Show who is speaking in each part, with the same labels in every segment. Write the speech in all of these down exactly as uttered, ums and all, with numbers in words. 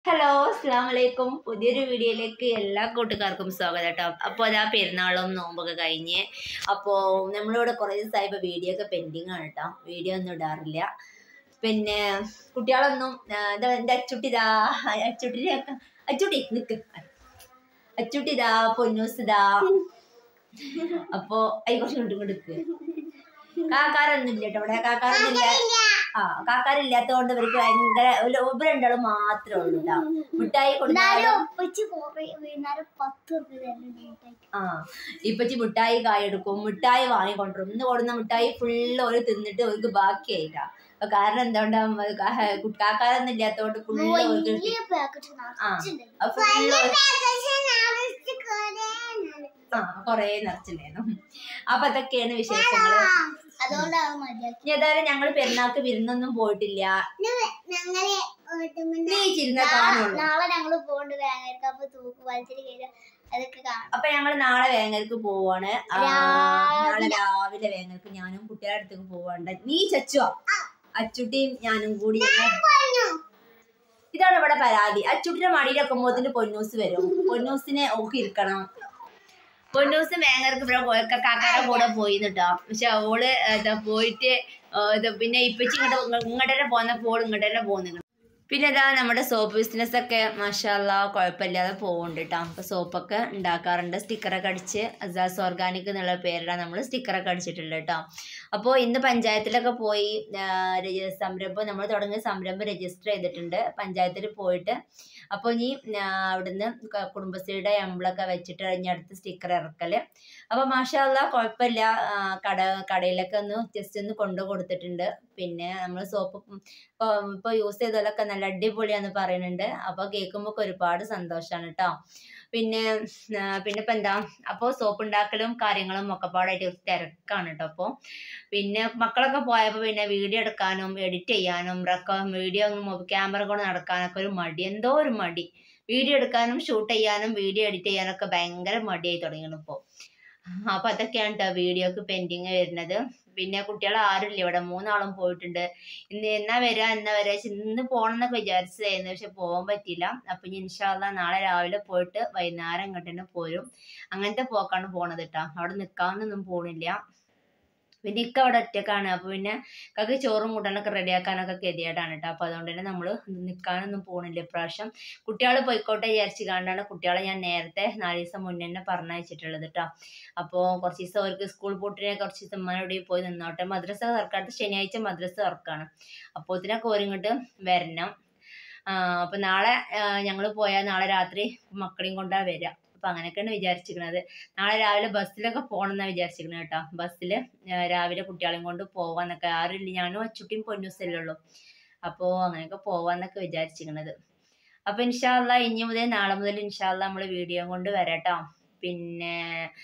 Speaker 1: Hello അസ്സലാമു അലൈക്കും. പുതിയൊരു വീഡിയോയിലേക്ക് എല്ലാ കൂട്ടുകാർക്കും സ്വാഗതം കേട്ടോ. അപ്പോൾ അതാ പെരുന്നാളും നോമ്പൊക്കെ കഴിഞ്ഞ് അപ്പോൾ നമ്മളിവിടെ കുറേ ദിവസമായി ഇപ്പോൾ വീഡിയോ ഒക്കെ പെൻഡിങ് ആണ് കേട്ടോ. വീഡിയോ ഒന്നും ഇടാറില്ല. പിന്നെ കുട്ടികളൊന്നും എന്താ എൻ്റെ അച്ചുട്ടിതാ അച്ചുട്ടി അച്ചുട്ടി നിൽക്ക് അച്ചുട്ടിതാ പൊന്നൂസിതാ. അപ്പോൾ അയി കുറച്ച് ഇങ്ങോട്ട് ഇങ്ങോട്ട് നിൽക്ക്. കാക്കാരൊന്നും ഇല്ല കേട്ടോ ഇവിടെ. കാക്കാരൊന്നും ഇല്ല. ആ കാക്കാരില്ലാത്തത് കൊണ്ട് ഇവർക്ക് ഭയങ്കര ഇവർ രണ്ടാളും മാത്രമേ ഉള്ളൂ കേട്ടോ. മിഠായി കൊടുത്താലും ആ ഇപ്പച്ചി മിഠായി കായ എടുക്കും, മിഠായി വാങ്ങിക്കൊണ്ടിരും. ഇന്ന് കൊടുന്ന മിഠായി ഫുള്ള് ഒരു തിന്നിട്ട് അവർക്ക് ബാക്കിയായിട്ടാ. അപ്പൊ കാരണം എന്തുകൊണ്ടാ കാക്കാരൊന്നും ഇല്ലാത്തതുകൊണ്ട് ഫുള്ള് ആ ഫുള്ള് ആ കൊറേ നിറച്ചിട്ടുണ്ടായിരുന്നു. അപ്പൊ അതൊക്കെയാണ് വിശേഷങ്ങള്. ഏതായാലും ഞങ്ങള് പെരുന്നാൾക്ക് വിരുന്നൊന്നും പോയിട്ടില്ല.
Speaker 2: നാളെ ഞങ്ങള് പോണ്ട് വേങ്ങരക്ക്. അപ്പൊ തൂക്ക് വലിച്ചിട്ട്
Speaker 1: അപ്പൊ ഞങ്ങള് നാളെ വേങ്ങരക്ക് പോവാണ്. നാളെ രാവിലെ വേങ്ങരക്ക് ഞാനും കുട്ടികളുടെ അടുത്തേക്ക് പോവാണ്ട്. നീ ചച്ചുവാ അച്ചുട്ടിയും ഞാനും കൂടി. ഇതാണ് ഇവിടെ പരാതി. അച്ചുട്ടിന്റെ മടിയിലൊക്കുമ്പോത്തിന് പൊന്നൂസ് വരും. പൊന്നൂസിനെ ഓക്കി ഇരിക്കണം. പൊന്നൂസ് വേങ്ങരക്ക് ഇവിടെ പോയൊക്കെ കാക്കാരെ കൂടെ പോയി കേട്ടോ. പക്ഷെ അവള് എന്താ പോയിട്ട് പിന്നെ ഇപ്പച്ചി ഇങ്ങോട്ട് ഇങ്ങോട്ട് തന്നെ പോന്നപ്പോൾ ഇങ്ങോട്ട് തന്നെ പോകുന്നു. പിന്നെ ഇതാ നമ്മുടെ സോപ്പ് ബിസിനസ് ഒക്കെ മാഷാ അല്ലാഹ് കുഴപ്പമില്ലാതെ പോകുന്നുണ്ട് കേട്ടോ. അപ്പോൾ സോപ്പൊക്കെ ഉണ്ടാക്കാറുണ്ട്. സ്റ്റിക്കറൊക്കെ അടിച്ച് അസാസ് ഓർഗാനിക് എന്നുള്ള പേരിലാണ് നമ്മൾ സ്റ്റിക്കറൊക്കെ അടിച്ചിട്ടുള്ളത് കേട്ടോ. അപ്പോൾ ഇന്ന് പഞ്ചായത്തിലൊക്കെ പോയി സംരംഭം നമ്മൾ തുടങ്ങിയ സംരംഭം രജിസ്റ്റർ ചെയ്തിട്ടുണ്ട് പഞ്ചായത്തിൽ പോയിട്ട്. അപ്പോൾ ഇനി അവിടുന്ന് കുടുംബശ്രീയുടെ എംബ്ലൊക്കെ വെച്ചിട്ട് ഇനി അടുത്ത് സ്റ്റിക്കർ ഇറക്കൽ. അപ്പോൾ മാഷാ അല്ലാഹ് കുഴപ്പമില്ല. കട കടയിലൊക്കെ ഒന്ന് ജസ്റ്റ് ഒന്ന് കൊണ്ടു കൊടുത്തിട്ടുണ്ട്. പിന്നെ നമ്മൾ സോപ്പ് ഇപ്പോൾ ഇപ്പോൾ യൂസ് ചെയ്തതൊക്കെ നല്ല അടിപൊളിയാന്ന് പറയുന്നുണ്ട്. അപ്പോൾ കേൾക്കുമ്പോൾ ഒരുപാട് സന്തോഷമാണ് കേട്ടോ. പിന്നെ പിന്നെ ഇപ്പം എന്താ അപ്പോൾ സോപ്പ് ഉണ്ടാക്കലും കാര്യങ്ങളും ഒക്കെ പാടായിട്ട് തിരക്കാണ് കേട്ടോ. അപ്പോൾ പിന്നെ മക്കളൊക്കെ പോയപ്പോൾ പിന്നെ വീഡിയോ എടുക്കാനും എഡിറ്റ് ചെയ്യാനും വീഡിയോ ക്യാമറ കൊണ്ട് നടക്കാനൊക്കെ ഒരു മടി, എന്തോ ഒരു മടി. വീഡിയോ എടുക്കാനും ഷൂട്ട് ചെയ്യാനും വീഡിയോ എഡിറ്റ് ചെയ്യാനൊക്കെ ഭയങ്കര മടിയായി തുടങ്ങിയാണ് ഇപ്പോൾ. അപ്പം അതൊക്കെയാണ് കേട്ടോ വീഡിയോക്ക് പെൻഡിങ് വരുന്നത്. പിന്നെ കുട്ടികൾ ആരുമില്ല ഇവിടെ, മൂന്നാളും പോയിട്ടുണ്ട്. ഇന്ന് എന്നാ വരാ എന്നാ വരാ ഇന്ന് പോകണം എന്നൊക്കെ വിചാരിച്ചതായിരുന്നു. പക്ഷെ പോകാൻ പറ്റിയില്ല. അപ്പം ഇനി ഇൻഷാ അല്ലാഹ് നാളെ രാവിലെ പോയിട്ട് വൈകുന്നേരം ഇങ്ങോട്ട് തന്നെ പോരും. അങ്ങനത്തെ പോക്കാണ് പോണത് കേട്ടോ. അവിടെ നിൽക്കാനൊന്നും പോണില്ല. പിന്നെ ഇക്ക അവിടെ ഒറ്റക്കാണ്. അപ്പോൾ പിന്നെ ഇക്കക്ക് ചോറും കൂട്ടാനൊക്കെ റെഡിയാക്കാനൊക്കെ ഗതികേടാണ് കേട്ടോ. അപ്പോൾ അതുകൊണ്ട് തന്നെ നമ്മൾ നിൽക്കാനൊന്നും പോകണില്ല ഇപ്രാവശ്യം. കുട്ടികൾ പോയിക്കോട്ടെ വിചാരിച്ച് കണ്ടാണ് കുട്ടികളെ ഞാൻ നേരത്തെ നാല് ദിവസം മുന്നേ തന്നെ പറഞ്ഞയച്ചിട്ടുള്ളത് കേട്ടോ. അപ്പോൾ കുറച്ച് ദിവസം അവർക്ക് സ്കൂൾ പൂട്ടിനെ കുറച്ച് ദിവസം ഉമ്മനോട് പോയി നിന്നോട്ടെ. മദ്രസ തുറക്കാത്ത ശനിയാഴ്ച മദ്രസ തുറക്കാണ്. അപ്പോൾ ഇതിനൊക്കെ ഓരിങ്ങോട്ട് വരണം. അപ്പോൾ നാളെ ഞങ്ങൾ പോയാൽ നാളെ രാത്രി മക്കളെയും കൊണ്ടാണ് വരിക. അപ്പം അങ്ങനെയൊക്കെയാണ് വിചാരിച്ചിരിക്കുന്നത്. നാളെ രാവിലെ ബസ്സിലൊക്കെ പോകണം എന്നാണ് വിചാരിച്ചിരിക്കുന്നത് കേട്ടോ. ബസ്സിൽ രാവിലെ കുട്ടികളെയും കൊണ്ട് പോകാന്നൊക്കെ, ആരുമില്ല, ഞാനും അച്ചുട്ടിയും പൊന്നൂസല്ലേ ഉള്ളൂ. അപ്പോൾ അങ്ങനെയൊക്കെ പോകാന്നൊക്കെ വിചാരിച്ചിരിക്കുന്നത്. അപ്പോൾ ഇൻഷാ അല്ലാഹ് ഇനി മുതൽ നാളെ മുതൽ ഇൻഷാ അല്ലാഹ് നമ്മൾ വീഡിയോ കൊണ്ട് വരാം കേട്ടോ. പിന്നെ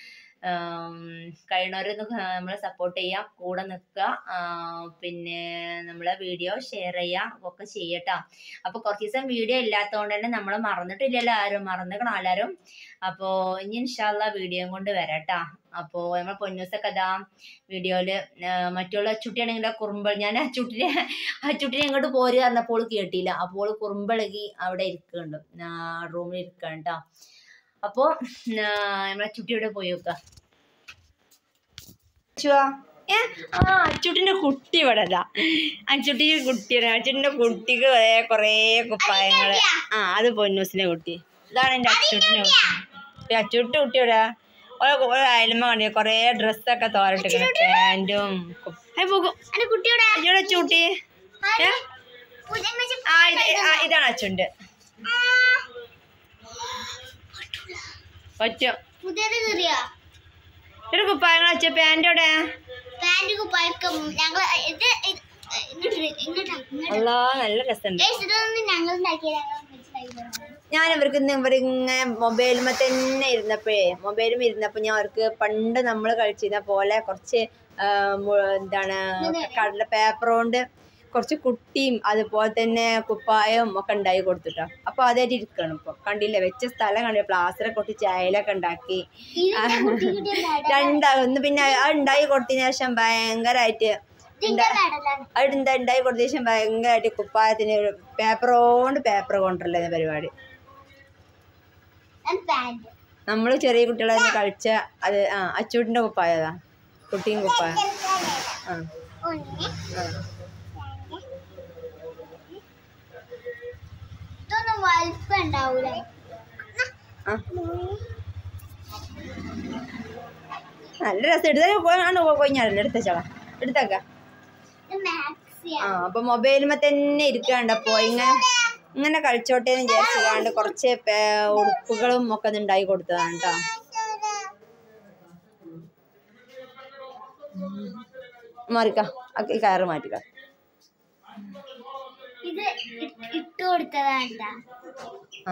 Speaker 1: കഴിയുന്നവരൊന്ന് നമ്മളെ സപ്പോർട്ട് ചെയ്യുക, കൂടെ നിൽക്കുക. പിന്നെ നമ്മളെ വീഡിയോ ഷെയർ ചെയ്യുക ഒക്കെ ചെയ്യട്ടോ. അപ്പോൾ കുറച്ച് ദിവസം വീഡിയോ ഇല്ലാത്തതുകൊണ്ട് തന്നെ നമ്മൾ മറന്നിട്ടില്ലല്ലോ ആരും, മറന്നിക്കണം എല്ലാവരും. അപ്പോൾ ഇനി ഇൻഷാ അല്ലാഹ് വീഡിയോ കൊണ്ട് വരാം കേട്ടോ. അപ്പോൾ നമ്മൾ പൊന്നൂസൊക്കെ അതാ വീഡിയോയിൽ മറ്റുള്ള അച്ചുട്ടിയാണെങ്കിലോ കുറുമ്പൾ, ഞാൻ അച്ചുട്ടിനെ അച്ചുട്ടിനെ ഇങ്ങോട്ട് പോരുക പറഞ്ഞപ്പോൾ കേട്ടില്ല. അപ്പോൾ കുറുമ്പളകി അവിടെ ഇരിക്കുന്നുണ്ട്, റൂമിൽ ഇരിക്കുകയാണ് കേട്ടോ. അപ്പോൾ നമ്മളെ അച്ചുട്ടിയുടെ പോയി നോക്കുക. ഏ ആ അച്ചുട്ടിൻ്റെ കുട്ടി ഇവിടെ അതാ. അച്ചുട്ടിക്ക് കുട്ടിയാണ്. അച്ചുട്ടിൻ്റെ കുട്ടിക്ക് കുറേ കുപ്പായങ്ങൾ. ആ അത് പൊന്നൂസിൻ്റെ കുട്ടി. ഇതാണ് എൻ്റെ അച്ചുട്ടിൻ്റെ കുട്ടി. അച്ചുട്ടി കുട്ടിയുടെ ഒരു അയൽമ കണ്ടിയ കുറേ ഡ്രസ്സൊക്കെ തോരട്ടിക്കണം, പാൻറ്റും പോകും. അച്ചുടെ അച്ചുട്ടി ആ ഇതാണ് അച്ചുണ്ട്. ഒറ്റ ഒരു കുപ്പായങ്ങൾ വെച്ച പാൻറ്റോടെ നല്ല രസമുണ്ട്. ഞാൻ ഇവർക്ക് ഇന്ന് ഇവരിങ്ങനെ മൊബൈലുമ്മ തന്നെ ഇരുന്നപ്പോഴേ മൊബൈലും ഇരുന്നപ്പോൾ ഞാൻ അവർക്ക് പണ്ട് നമ്മൾ കളിച്ചിരുന്ന പോലെ കുറച്ച് എന്താണ് കടല പേപ്പർ കൊണ്ട് കുറച്ച് കുട്ടിയും അതുപോലെ തന്നെ കുപ്പായവും ഒക്കെ ഉണ്ടാക്കി കൊടുത്തിട്ടോ. അപ്പോൾ അതായിട്ട് ഇരിക്കണം. ഇപ്പോൾ കണ്ടില്ല, വെച്ച സ്ഥലം കണ്ടില്ല, പ്ലാസ്റ്ററൊക്കെ കൊട്ടി ചായലൊക്കെ ഉണ്ടാക്കി രണ്ടാ ഒന്ന്. പിന്നെ അത് ഉണ്ടാക്കി കൊടുത്തതിന് ശേഷം ഭയങ്കരമായിട്ട് അവിടെ എന്താ ഉണ്ടായി കൊടുത്ത ശേഷം ഭയങ്കരമായിട്ട് കുപ്പായത്തിന് പേപ്പർ കൊണ്ട് പേപ്പർ കൊണ്ടുവരല്ലേ പരിപാടി. നമ്മള് ചെറിയ കുട്ടികളെ കളിച്ച അത് ആ അച്ചൂട്ടിന്റെ കുപ്പായതാ, കുട്ടിയും കുപ്പായ. ആ നല്ല രസം. എടുത്താൽ കൊഞ്ഞാണല്ലോ, എടുത്തച്ചാളാ എടുത്തേക്ക. ആ അപ്പൊ മൊബൈലുമ്മ തന്നെ ഇരിക്കാണ്ടപ്പോ ഇങ്ങനെ ഇങ്ങനെ കളിച്ചോട്ടേന്ന് വിചാരിച്ചാണ്ട് കുറച്ച് ഉടുപ്പുകളും ഒക്കെ ഉണ്ടായി കൊടുത്തതാണ് കേട്ടോ. മാറിക്ക ഈ കയറ് മാറ്റിക്ക. ആ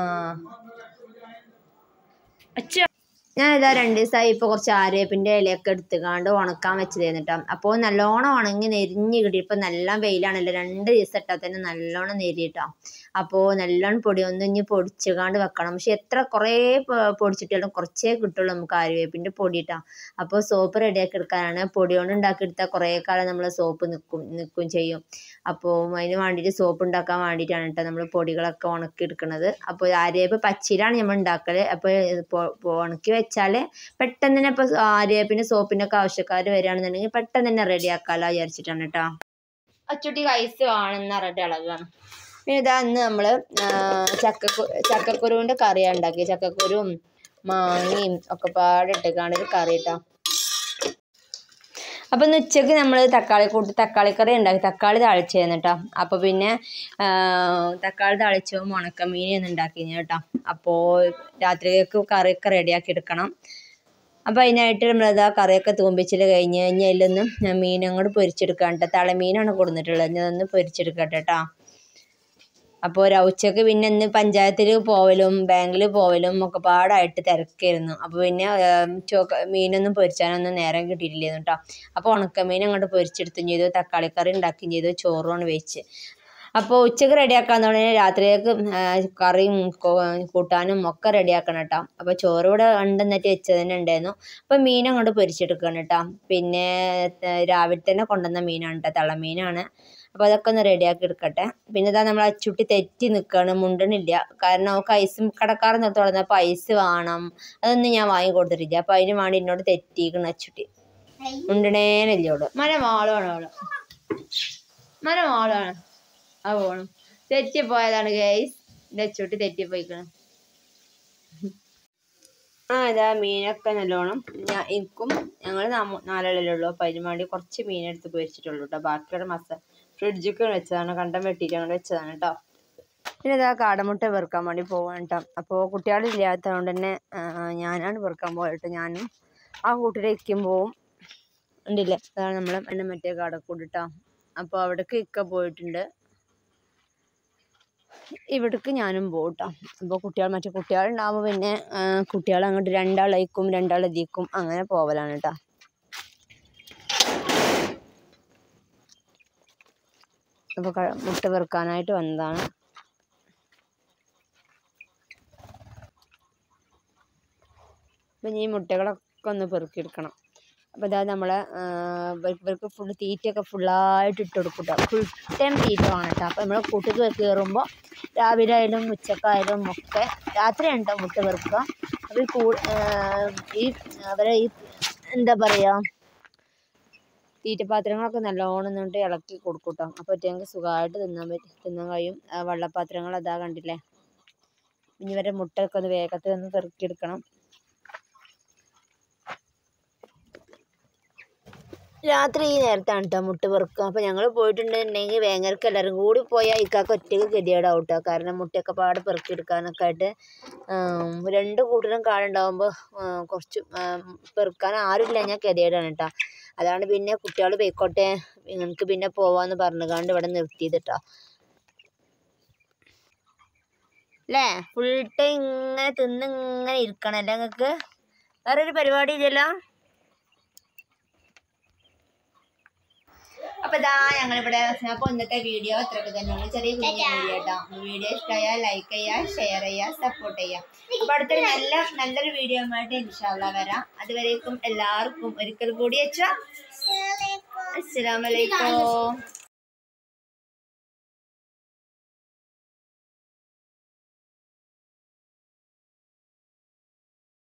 Speaker 1: അച്ഛ ഞാനിതാ രണ്ട് ദിവസമായി ഇപ്പോൾ കുറച്ച് ആര്യവേപ്പിൻ്റെ ഇലയൊക്കെ എടുത്തുകാണ്ട് ഉണക്കാൻ വെച്ചതായിരുന്നു കേട്ടോ. അപ്പോൾ നല്ലോണം ഉണങ്ങി നെരിഞ്ഞ് കിട്ടി. ഇപ്പം നല്ല വെയിലാണല്ലോ, രണ്ട് ദിവസം ഇട്ടാൽ തന്നെ നല്ലോണം നെരിയിട്ടോ. അപ്പോൾ നല്ലോണം പൊടി ഒന്ന് ഇനി പൊടിച്ചുകാണ്ട് വെക്കണം. പക്ഷെ എത്ര കുറേ പൊടിച്ചിട്ടാലും കുറച്ചേ കിട്ടുള്ളൂ നമുക്ക് ആര്യവേപ്പിൻ്റെ പൊടി ഇട്ടാൽ. അപ്പോൾ സോപ്പ് റെഡിയാക്കി എടുക്കാനാണ്. പൊടി കൊണ്ട് ഉണ്ടാക്കിയെടുത്താൽ കുറേ കാലം നമ്മൾ സോപ്പ് നിൽക്കും നിൽക്കും ചെയ്യും. അപ്പോൾ അതിന് വേണ്ടിയിട്ട് സോപ്പ് ഉണ്ടാക്കാൻ വേണ്ടിയിട്ടാണ് കേട്ടോ നമ്മൾ പൊടികളൊക്കെ ഉണക്കി എടുക്കുന്നത്. അപ്പോൾ ആര്യവേപ്പ് പച്ചയിലാണ് നമ്മൾ ഉണ്ടാക്കൽ. അപ്പോൾ ഉണക്കി വെച്ചാൽ പെട്ടെന്ന് തന്നെ ഇപ്പോൾ ആര്യവേപ്പിൻ്റെ സോപ്പിൻ്റെ ഒക്കെ ആവശ്യക്കാർ വരികയാണെന്നുണ്ടെങ്കിൽ പെട്ടെന്ന് തന്നെ റെഡിയാക്കാമല്ലോ വിചാരിച്ചിട്ടാണ് കേട്ടോ. അച്ചുട്ടിക്ക് ഐസ് വേണമെന്ന് പറഞ്ഞിട്ട് ഇളകാണ്. പിന്നെ ഇതാ ഇന്ന് നമ്മൾ ചക്കക്കു ചക്കക്കുരുവിൻ്റെ കറിയാണ് ഉണ്ടാക്കി. ചക്കക്കുരുവും മാങ്ങയും ഒക്കെ പാടിട്ടേക്കാണ് ഒരു കറി കേട്ടോ. അപ്പം ഇന്ന് ഉച്ചയ്ക്ക് നമ്മൾ തക്കാളി കൂട്ടി തക്കാളിക്കറി ഉണ്ടാക്കി. തക്കാളി താളിച്ചായിരുന്നു കേട്ടോ. അപ്പോൾ പിന്നെ തക്കാളി താളിച്ചതും ഉണക്കമീനൊന്നും ഉണ്ടാക്കിയിരുന്നു കേട്ടോ. അപ്പോൾ രാത്രിയിലേക്ക് കറിയൊക്കെ റെഡിയാക്കി എടുക്കണം. അപ്പോൾ അതിനായിട്ട് നമ്മളിതാ കറിയൊക്കെ തൂമ്പിച്ചിൽ കഴിഞ്ഞ് കഴിഞ്ഞ് അതിലൊന്ന് മീനും കൂടെ പൊരിച്ചെടുക്കാം കേട്ടോ. തളമീനാണ് കൊടുത്തിട്ടുള്ളത്. ഇനി അതൊന്ന് പൊരിച്ചെടുക്കട്ടെ കേട്ടോ. അപ്പോൾ ഉച്ചക്ക് പിന്നെ ഇന്ന് പഞ്ചായത്തിൽ പോവലും ബാങ്കിൽ പോവലും ഒക്കെ പാടായിട്ട് തിരക്കായിരുന്നു. അപ്പോൾ പിന്നെ ചോക്ക മീനൊന്നും പൊരിച്ചാനൊന്നും നേരം കിട്ടിയിട്ടില്ലായിരുന്നു കേട്ടോ. അപ്പോൾ ഉണക്കമീൻ അങ്ങോട്ട് പൊരിച്ചെടുത്തും ചെയ്തു, തക്കാളിക്കറി ഉണ്ടാക്കുകയും ചെയ്തു, ചോറുമാണ് വെച്ച്. അപ്പോൾ ഉച്ചക്ക് റെഡിയാക്കാന്ന് പറഞ്ഞാൽ രാത്രിയിലേക്ക് കറിയും കൂട്ടാനും ഒക്കെ റെഡിയാക്കണം കേട്ടോ. അപ്പോൾ ചോറ് ഇവിടെ ഉണ്ടെന്നിട്ട് വെച്ചത് തന്നെ ഉണ്ടായിരുന്നു. അപ്പോൾ മീൻ അങ്ങോട്ട് പൊരിച്ചെടുക്കണം കേട്ടോ. പിന്നെ രാവിലെ തന്നെ കൊണ്ടുവന്ന മീനാണ് കേട്ടോ, തളമീനാണ്. അപ്പോൾ അതൊക്കെ ഒന്ന് റെഡിയാക്കി എടുക്കട്ടെ. പിന്നെ ഇതാ നമ്മൾ അച്ചുട്ടി തെറ്റി നിൽക്കുകയാണ്, മുണ്ടണില്ല. കാരണം അവൾക്ക് ഐസും കടക്കാരൻ നിർത്തി തുടങ്ങുന്നപ്പോൾ ഐസ് വേണം, അതൊന്നും ഞാൻ വാങ്ങി കൊടുത്തിട്ടില്ല. അപ്പോൾ അതിന് വേണ്ടി എന്നോട് തെറ്റിക്കണം അച്ചുട്ടി, മുണ്ടണേനല്ലോട്. മരമാളാണ് അവള്, മരമാളാണ് ആ പോണം. തെറ്റിപ്പോയതാണ് ഗൈസ്, എൻ്റെ അച്ചുട്ടി തെറ്റിപ്പോയിക്കണം. ആ ഇതാ മീനൊക്കെ നല്ലോണം ഞാൻ എനിക്കും ഞങ്ങൾ നാലാളല്ലേ ഉള്ളൂ. അപ്പോൾ അതിന് വേണ്ടി കുറച്ച് മീനെടുത്ത് പൊരിച്ചിട്ടുള്ളൂ കേട്ടോ. ബാക്കിയുടെ മസാല ഫ്രിഡ്ജൊക്കെ വെച്ചതാണ്, കണ്ടം വെട്ടിയിട്ട് അങ്ങോട്ട് വെച്ചതാണ് കേട്ടോ. പിന്നെ ഇതാ കാടമുട്ട വെറുക്കാൻ വേണ്ടി പോവാണ് കേട്ടോ. അപ്പോൾ കുട്ടികളില്ലാത്തത് കൊണ്ട് തന്നെ ഞാനാണ് വെറുക്കാൻ പോയിട്ട് ഞാനും ആ കൂട്ടിലേക്ക് പോവും. ഉണ്ടല്ലേ, അതാണ് നമ്മൾ എൻ്റെ മറ്റേ കാടക്കൂട് കേട്ടോ. അപ്പോൾ അവിടേക്ക് ഇക്ക പോയിട്ടുണ്ട്, ഇവിടേക്ക് ഞാനും പോകും കേട്ടോ. അപ്പോൾ കുട്ടികൾ മറ്റു കുട്ടികളുണ്ടാകുമ്പോൾ പിന്നെ കുട്ടികൾ അങ്ങോട്ട് രണ്ടാളേക്കും രണ്ടാളെതിക്കും അങ്ങനെ പോവലാണ് കേട്ടോ. അപ്പോൾ മുട്ട വെറുക്കാനായിട്ട് വന്നതാണ്. അപ്പം ഈ മുട്ടകളൊക്കെ ഒന്ന് പെറുക്കിയെടുക്കണം. അപ്പോൾ അതായത് നമ്മളെ ഇവർക്ക് ഫുൾ തീറ്റയൊക്കെ ഫുള്ളായിട്ട് ഇട്ട് കൊടുക്കും കേട്ടോ. ഫുൾ ടൈം തീറ്റ വേണം കേട്ടോ. അപ്പോൾ നമ്മൾ കൂട്ടിൽ കയറുമ്പോൾ രാവിലെ ആയാലും ഉച്ചക്കായാലും ഒക്കെ രാത്രിയാണ് കേട്ടോ മുട്ട വെറുക്കുക. അപ്പോൾ ഈ അവരെ ഈ എന്താ പറയുക തീറ്റപാത്രങ്ങളൊക്കെ നല്ലോണം നിന്നിട്ട് ഇളക്കി കൊടുക്കും കേട്ടോ. അപ്പോൾ ഒറ്റയ്ക്ക് സുഖമായിട്ട് തിന്നാൻ പറ്റും തിന്നാൻ കഴിയും. വെള്ളപാത്രങ്ങൾ അതാ കണ്ടില്ലേ. ഇനി വരെ മുട്ടയൊക്കെ ഒന്ന് വേഗത്തിൽ ഒന്ന് പെറുക്കിയെടുക്കണം. രാത്രി ഈ നേരത്താണ് കേട്ടോ മുട്ട പെറുക്കുക. അപ്പോൾ ഞങ്ങൾ പോയിട്ടുണ്ടെന്നുണ്ടെങ്കിൽ വേങ്ങർക്ക് എല്ലാവരും കൂടി പോയാൽ ഇക്കാക്ക് ഒറ്റയ്ക്ക് ഗതികേടാവും കേട്ടോ. കാരണം മുട്ടയൊക്കെ പാട് പെറുക്കിയെടുക്കാനൊക്കെ ആയിട്ട് രണ്ട് കൂട്ടരും കാടുണ്ടാകുമ്പോൾ കുറച്ച് പെറുക്കാൻ ആരുമില്ല ഞാൻ ഗതികേടാണ് കേട്ടോ. അതാണ് പിന്നെ കുട്ടികൾ പോയിക്കോട്ടെ നിങ്ങൾക്ക് പിന്നെ പോവാന്ന് പറഞ്ഞുകൊണ്ട് ഇവിടെ നിർത്തിയത് കേട്ടോ. അല്ലേ, ഫുൾ ടൈം ഇങ്ങനെ തിന്ന് ഇങ്ങനെ ഇരിക്കണം അല്ലേ നിങ്ങൾക്ക്, വേറൊരു പരിപാടി ഇല്ലല്ലോ. അപ്പോൾ ഇതാ ഞങ്ങളിവിടെ. അപ്പോൾ ഇന്നത്തെ വീഡിയോ അത്രയൊക്കെ തന്നെയാണ്, ചെറിയ കുഞ്ഞു വീഡിയോ കേട്ടോ. വീഡിയോ ഇഷ്ടമായാൽ ലൈക്ക് ചെയ്യുക, ഷെയർ ചെയ്യുക, സപ്പോർട്ട് ചെയ്യുക. അപ്പോൾ അടുത്തൊരു നല്ല നല്ലൊരു വീഡിയോ ആയിട്ട് ഇൻഷാ അല്ലാഹ് വരാം. അതുവരേക്കും എല്ലാവർക്കും ഒരിക്കൽ കൂടി വെച്ചാൽ അസ്സലാമു അലൈക്കും.